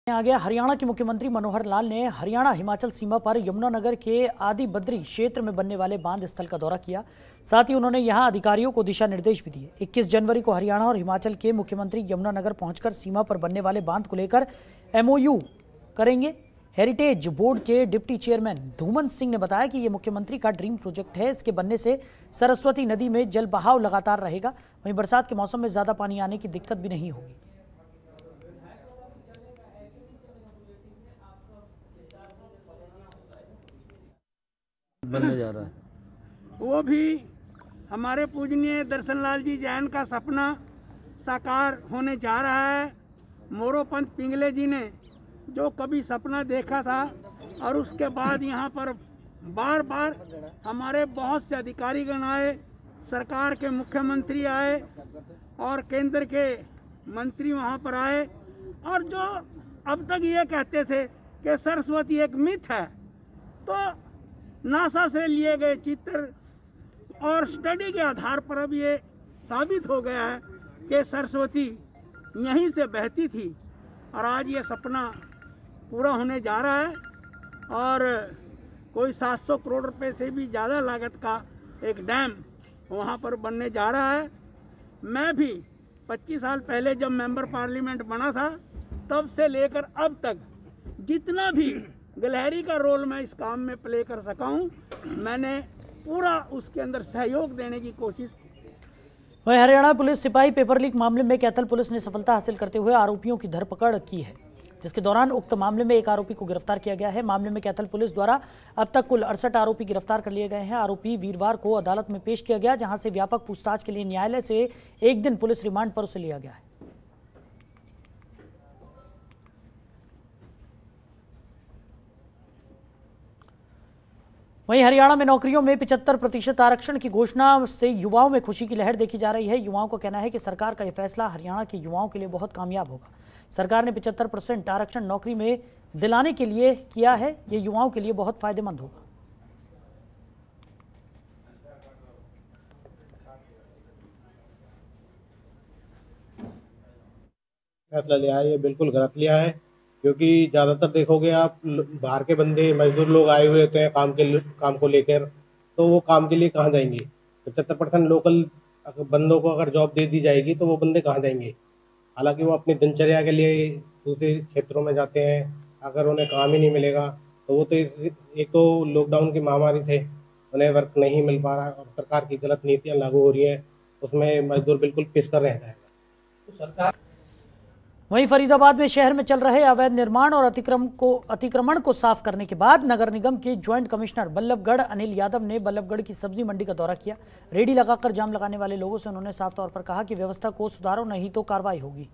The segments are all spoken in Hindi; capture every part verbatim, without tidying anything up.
आ गया। हरियाणा के मुख्यमंत्री मनोहर लाल ने हरियाणा हिमाचल सीमा पर यमुनानगर के आदि बद्री क्षेत्र में बनने वाले बांध स्थल का दौरा किया। साथ ही उन्होंने यहां अधिकारियों को दिशा निर्देश भी दिए। इक्कीस जनवरी को हरियाणा और हिमाचल के मुख्यमंत्री यमुनानगर पहुंचकर सीमा पर बनने वाले बांध को लेकर एमओयू करेंगे। हेरिटेज बोर्ड के डिप्टी चेयरमैन धूमन सिंह ने बताया कि ये मुख्यमंत्री का ड्रीम प्रोजेक्ट है। इसके बनने से सरस्वती नदी में जल बहाव लगातार रहेगा। वहीं बरसात के मौसम में ज्यादा पानी आने की दिक्कत भी नहीं होगी। बनने जा रहा है वो भी हमारे पूजनीय दर्शन लाल जी जैन का सपना साकार होने जा रहा है। मोरोपंत पिंगले जी ने जो कभी सपना देखा था और उसके बाद यहाँ पर बार बार हमारे बहुत से अधिकारीगण आए, सरकार के मुख्यमंत्री आए और केंद्र के मंत्री वहाँ पर आए और जो अब तक ये कहते थे कि सरस्वती एक मिथ है, तो नासा से लिए गए चित्र और स्टडी के आधार पर अब ये साबित हो गया है कि सरस्वती यहीं से बहती थी और आज ये सपना पूरा होने जा रहा है। और कोई सात सौ करोड़ रुपए से भी ज़्यादा लागत का एक डैम वहाँ पर बनने जा रहा है। मैं भी पच्चीस साल पहले जब मेंबर पार्लियामेंट बना था तब से लेकर अब तक जितना भी गिलहरी का रोल मैं इस काम में प्ले कर सका हूँ, मैंने पूरा उसके अंदर सहयोग देने की कोशिश की। वहीं हरियाणा पुलिस सिपाही पेपर लीक मामले में कैथल पुलिस ने सफलता हासिल करते हुए आरोपियों की धरपकड़ की है, जिसके दौरान उक्त मामले में एक आरोपी को गिरफ्तार किया गया है। मामले में कैथल पुलिस द्वारा अब तक कुल अड़सठ आरोपी गिरफ्तार कर लिए गए हैं। आरोपी वीरवार को अदालत में पेश किया गया, जहां से व्यापक पूछताछ के लिए न्यायालय से एक दिन पुलिस रिमांड पर उसे लिया गया है। वहीं हरियाणा में नौकरियों में पचहत्तर प्रतिशत आरक्षण की घोषणा से युवाओं में खुशी की लहर देखी जा रही है। युवाओं का कहना है कि सरकार का यह फैसला हरियाणा के युवाओं के लिए बहुत कामयाब होगा। सरकार ने पचहत्तर परसेंट आरक्षण नौकरी में दिलाने के लिए किया है। ये युवाओं के लिए बहुत फायदेमंद होगा। फैसला लिया है ये बिल्कुल गलत लिया है, क्योंकि ज़्यादातर देखोगे आप बाहर के बंदे मजदूर लोग आए हुए होते हैं काम के काम को लेकर, तो वो काम के लिए कहाँ जाएंगे। पचहत्तर परसेंट लोकल बंदों को अगर जॉब दे दी जाएगी तो वो बंदे कहाँ जाएंगे। हालांकि वो अपनी दिनचर्या के लिए दूसरे क्षेत्रों में जाते हैं, अगर उन्हें काम ही नहीं मिलेगा तो वो तो एक तो लॉकडाउन की महामारी से उन्हें वर्क नहीं मिल पा रहा है और सरकार की गलत नीतियाँ लागू हो रही हैं, उसमें मजदूर बिल्कुल पिस कर रह जाएगा। तो सरकार वहीं फरीदाबाद में शहर में चल रहे अवैध निर्माण और अतिक्रमण को अतिक्रमण को साफ करने के बाद नगर निगम के ज्वाइंट कमिश्नर बल्लभगढ़ अनिल यादव ने बल्लभगढ़ की सब्जी मंडी का दौरा किया। रेडी लगाकर जाम लगाने वाले लोगों से उन्होंने साफ तौर पर कहा कि व्यवस्था को सुधारो, नहीं तो कार्रवाई होगी।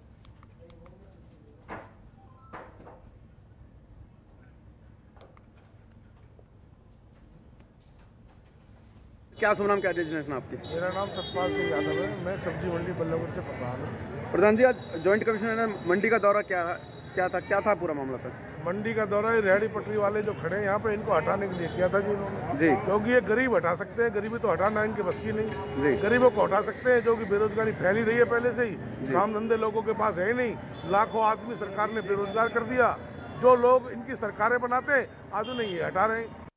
क्या शुभ नाम, क्या डेजिग्नेशन आपकी? मेरा नाम सतपाल सिंह यादव है। मैं सब्जी मंडी बल्लभगढ़ से प्रधान हूँ। प्रधान जी, आज जॉइंट कमिश्नर ने मंडी का दौरा क्या क्या था क्या था पूरा मामला सर? मंडी का दौरा रेहड़ी पटरी वाले जो खड़े हैं यहाँ पे, इनको हटाने के लिए किया था जी इन्होंने जी, क्योंकि ये गरीब हटा सकते हैं, गरीबी तो हटाना इनके बस की नहीं जी। गरीबों को हटा सकते हैं, जो कि बेरोजगारी फैली रही है पहले से ही, काम धंधे लोगों के पास है ही नहीं। लाखों आदमी सरकार ने बेरोजगार कर दिया। जो लोग इनकी सरकारें बनाते आज उन्हें ये हटा रहे हैं।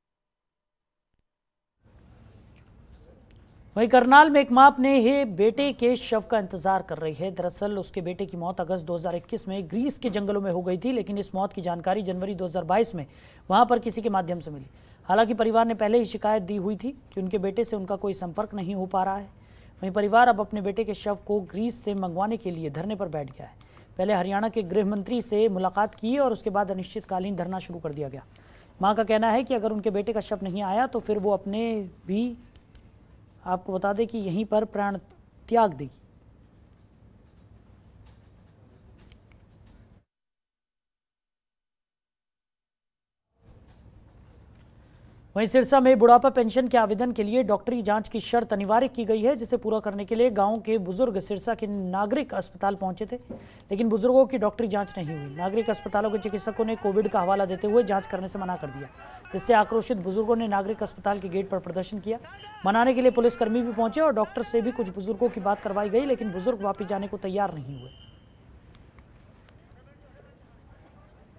वहीं करनाल में एक मां अपने ही बेटे के शव का इंतजार कर रही है। दरअसल उसके बेटे की मौत अगस्त दो हज़ार इक्कीस में ग्रीस के जंगलों में हो गई थी, लेकिन इस मौत की जानकारी जनवरी दो हज़ार बाईस में वहां पर किसी के माध्यम से मिली। हालांकि परिवार ने पहले ही शिकायत दी हुई थी कि उनके बेटे से उनका कोई संपर्क नहीं हो पा रहा है। वहीं परिवार अब अपने बेटे के शव को ग्रीस से मंगवाने के लिए धरने पर बैठ गया है। पहले हरियाणा के गृह मंत्री से मुलाकात की और उसके बाद अनिश्चितकालीन धरना शुरू कर दिया गया। माँ का कहना है कि अगर उनके बेटे का शव नहीं आया तो फिर वो अपने भी आपको बता दें कि यहीं पर प्राण त्याग देगी। वहीं सिरसा में बुढ़ापा पेंशन के आवेदन के लिए डॉक्टरी जांच की शर्त अनिवार्य की गई है, जिसे पूरा करने के लिए गांव के बुजुर्ग सिरसा के नागरिक अस्पताल पहुंचे थे, लेकिन बुजुर्गों की डॉक्टरी जांच नहीं हुई। नागरिक अस्पतालों के चिकित्सकों ने कोविड का हवाला देते हुए जांच करने से मना कर दिया, जिससे आक्रोशित बुजुर्गों ने नागरिक अस्पताल के गेट पर प्रदर्शन किया। मनाने के लिए पुलिसकर्मी भी पहुंचे और डॉक्टर से भी कुछ बुजुर्गों की बात करवाई गई, लेकिन बुजुर्ग वापस जाने को तैयार नहीं हुए।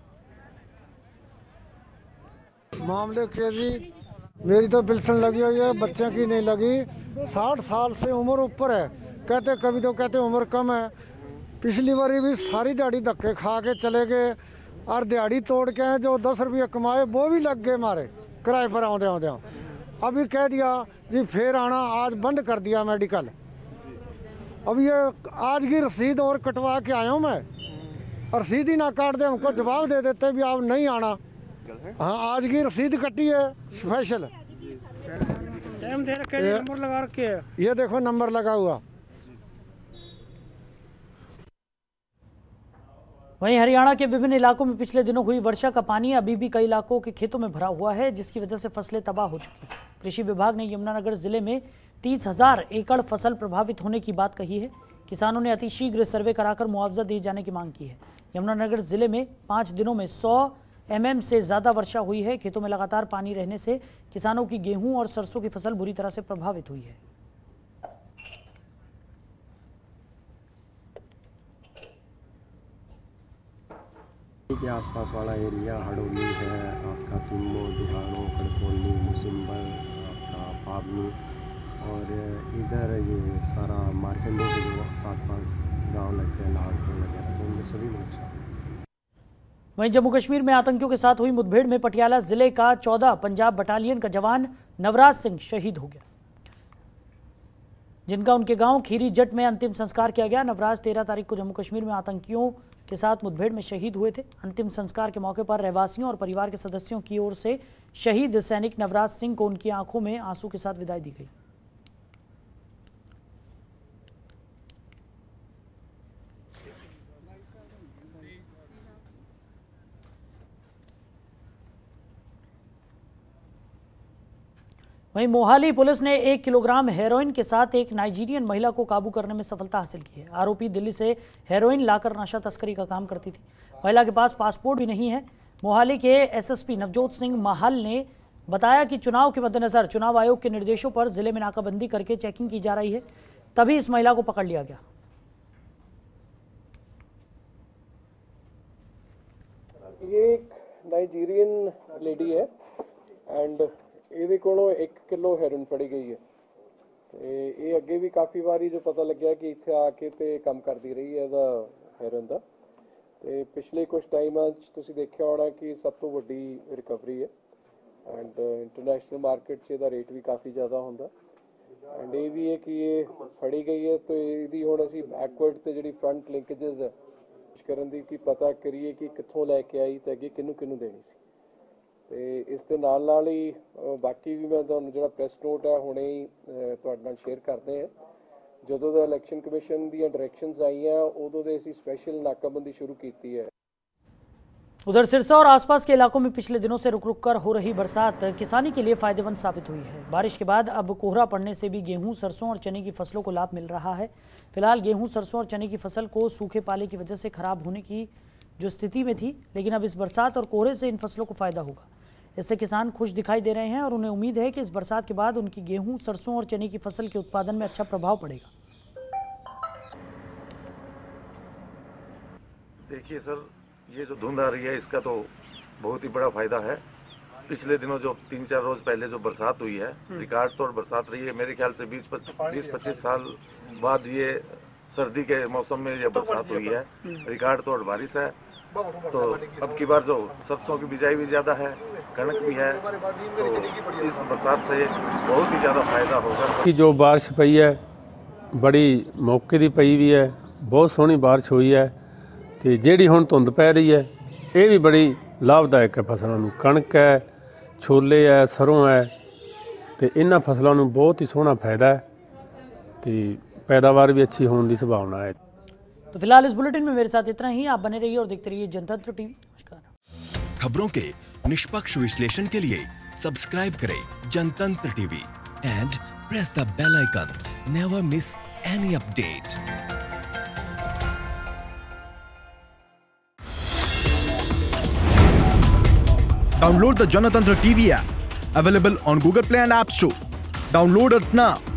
मामले के जी मेरी तो बिल्सन लगी हुई है, बच्चे की नहीं लगी। साठ साल से उम्र ऊपर है, कहते कभी तो कहते उम्र कम है। पिछली बारी भी सारी दिहाड़ी धक्के खा के चले गए और दिहाड़ी तोड़ के जो दस रुपये कमाए वो भी लग गए मारे किराए पर आउंदे आउंदे। अभी कह दिया जी फिर आना, आज बंद कर दिया मेडिकल। अब ये आज की रसीद और कटवा के आया हूँ मैं, और रसीद ही ना काट दे हमको जवाब दे देते भी आप नहीं आना। हाँ आज की रसीद कटी है स्पेशल, टाइम दे रखे, नंबर लगा रखे है, ये देखो नंबर लगा हुआ। वहीं हरियाणा के विभिन्न इलाकों में पिछले दिनों हुई वर्षा का पानी अभी भी कई इलाकों के खेतों में भरा हुआ है, जिसकी वजह से फसलें तबाह हो चुकी हैं। कृषि विभाग ने यमुनानगर जिले में तीस हजार एकड़ फसल प्रभावित होने की बात कही है। किसानों ने अतिशीघ्र सर्वे कराकर मुआवजा दिए जाने की मांग की है। यमुनानगर जिले में पाँच दिनों में सौ एमएम से ज़्यादा वर्षा हुई है। खेतों में लगातार पानी रहने से किसानों की गेहूं और सरसों की फसल बुरी तरह से प्रभावित हुई है। के आसपास वाला एरिया हड़ोली है, आपका तुम्बो, दुहानो, कड़कोली, मुसिम्बर, आपका पावनी और इधर ये सारा मार्केंडे के जो सात पाँच गांव लगते हैं, लाहौरपुर वगैरह, तो उनमें सभी नुकसान। वहीं जम्मू कश्मीर में आतंकियों के साथ हुई मुठभेड़ में पटियाला जिले का चौदह पंजाब बटालियन का जवान नवराज सिंह शहीद हो गया, जिनका उनके गांव खीरी जट में अंतिम संस्कार किया गया। नवराज तेरह तारीख को जम्मू कश्मीर में आतंकियों के साथ मुठभेड़ में शहीद हुए थे। अंतिम संस्कार के मौके पर रहवासियों और परिवार के सदस्यों की ओर से शहीद सैनिक नवराज सिंह को उनकी आंखों में आंसू के साथ विदाई दी गई। वहीं मोहाली पुलिस ने एक किलोग्राम हेरोइन के साथ एक नाइजीरियन महिला को काबू करने में सफलता हासिल की है। आरोपी दिल्ली से हेरोइन लाकर नशा तस्करी का काम करती थी। महिला के पास पासपोर्ट भी नहीं है। मोहाली के एसएसपी नवजोत सिंह माहल ने बताया कि चुनाव के मद्देनजर चुनाव आयोग के निर्देशों पर जिले में नाकाबंदी करके चेकिंग की जा रही है, तभी इस महिला को पकड़ लिया गया। ये एक नाइजीरियन लेडी है एंड ਇਹਦੇ ਕੋਲੋਂ एक किलो ਹੈਰੋਇਨ ਫੜੀ ਗਈ ਹੈ ਤੇ ਇਹ ਅੱਗੇ ਵੀ ਕਾਫੀ ਵਾਰੀ ਜੋ ਪਤਾ ਲੱਗਿਆ ਕਿ ਇੱਥੇ ਆ ਕੇ ਤੇ ਕੰਮ ਕਰਦੀ ਰਹੀ ਹੈ ਇਹਦਾ ਹੈਰੋਇਨ ਦਾ ਤੇ ਪਿਛਲੇ ਕੁਝ ਟਾਈਮਾਂ 'ਚ ਤੁਸੀਂ ਦੇਖਿਆ ਹੋਣਾ ਕਿ ਸਭ ਤੋਂ ਵੱਡੀ ਰਿਕਵਰੀ ਹੈ ਐਂਡ ਇੰਟਰਨੈਸ਼ਨਲ ਮਾਰਕੀਟ 'ਚ ਇਹਦਾ ਰੇਟ ਵੀ ਕਾਫੀ ਜ਼ਿਆਦਾ ਹੁੰਦਾ ਐਂਡ ਇਹ ਵੀ ਹੈ ਕਿ ਇਹ ਫੜੀ ਗਈ ਹੈ ਤੇ ਇਹਦੀ ਹੁਣ ਅਸੀਂ ਬੈਕਵਰਡ ਤੇ ਜਿਹੜੀ ਫਰੰਟ ਲਿੰਕੇजेस ਹੈ ਕਰਨ ਦੀ ਕੀ ਪਤਾ ਕਰੀਏ ਕਿ ਕਿੱਥੋਂ ਲੈ ਕੇ ਆਈ ਤੇ ਅੱਗੇ ਕਿਹਨੂੰ ਕਿਹਨੂੰ ਦੇਣੀ ਸੀ। ਤੇ ਇਸ ਦੇ ਨਾਲ ਨਾਲ ਹੀ ਬਾਕੀ ਵੀ ਮੈਂ ਤੁਹਾਨੂੰ ਜਿਹੜਾ ਪ੍ਰੈਸ ਨੋਟ ਹੈ ਹੁਣੇ ਹੀ ਤੁਹਾਡੇ ਨਾਲ ਸ਼ੇਅਰ ਕਰਦੇ ਹਾਂ। ਜਦੋਂ ਦਾ ਇਲੈਕਸ਼ਨ ਕਮਿਸ਼ਨ ਦੀਆਂ ਡਾਇਰੈਕਸ਼ਨਸ ਆਈਆਂ ਉਦੋਂ ਦੇ ਅਸੀਂ स्पेशल नाकाबंदी शुरू की है। उधर सिरसा और आसपास के इलाकों में पिछले दिनों से रुक रुक कर हो रही बरसात किसानी के लिए फायदेमंद साबित हुई है। बारिश के बाद अब कोहरा पड़ने से भी गेहूं, सरसों और चने की फसलों को लाभ मिल रहा है। फिलहाल गेहूं, सरसों और चने की फसल को सूखे पाले की वजह से खराब होने की जो स्थिति में थी, लेकिन अब इस बरसात और कोहरे से इन फसलों को फायदा होगा। इससे किसान खुश दिखाई दे रहे हैं और उन्हें उम्मीद है कि इस बरसात के बाद उनकी गेहूं, सरसों और चने की फसल के उत्पादन में अच्छा प्रभाव पड़ेगा। देखिए सर, ये जो धुंध आ रही है इसका तो बहुत ही बड़ा फायदा है। पिछले दिनों जो तीन चार रोज पहले जो बरसात हुई है, रिकॉर्ड तोड़ बरसात रही है। मेरे ख्याल से बीस पच्चीस साल बाद ये सर्दी के मौसम में ये बरसात हुई है, रिकॉर्ड तोड़ बारिश है। तो अब की बार जो सरसों की बिजाई भी ज़्यादा है, कणक भी है, तो इस बरसात से बहुत ही ज़्यादा फायदा होगा। कि जो बारिश पई है बड़ी मौके की पई भी है, बहुत सोहनी बारिश हुई है तो जिहड़ी हुण धुंध पै रही है ये भी बड़ी लाभदायक है फसलों नूं। कणक है, छोले है, सरों है, तो इन्हां फसलों नूं बहुत ही सोहना फायदा है तो पैदावार भी अच्छी होने की संभावना है। तो फिलहाल इस बुलेटिन में मेरे साथ इतना ही। आप बने रहिए और देखते रहिए जनतंत्र टीवी। नमस्कार। खबरों के निष्पक्ष विश्लेषण के लिए सब्सक्राइब करें Janatantra TV and press the bell icon. Never miss any update. Download the Janatantra T V app, available on Google Play and App Store. Download it now.